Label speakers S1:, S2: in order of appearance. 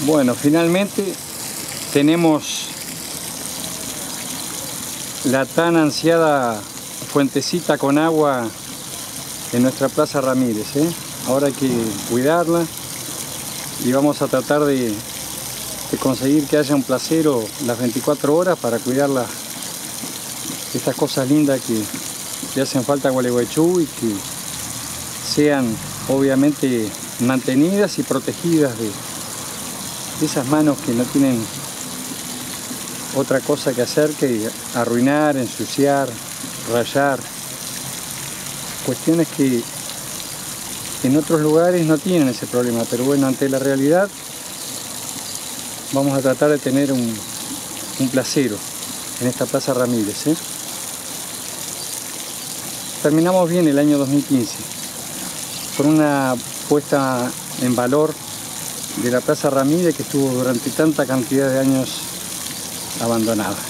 S1: Bueno, finalmente tenemos la tan ansiada fuentecita con agua en nuestra Plaza Ramírez, Ahora hay que cuidarla y vamos a tratar de conseguir que haya un placero las 24 horas para cuidar estas cosas lindas que le hacen falta a Gualeguaychú y que sean obviamente mantenidas y protegidas de esas manos que no tienen otra cosa que hacer que arruinar, ensuciar, rayar. Cuestiones que en otros lugares no tienen ese problema, pero bueno, ante la realidad vamos a tratar de tener un placero en esta Plaza Ramírez. Terminamos bien el año 2015 con una puesta en valor de la Plaza Ramírez que estuvo durante tanta cantidad de años abandonada.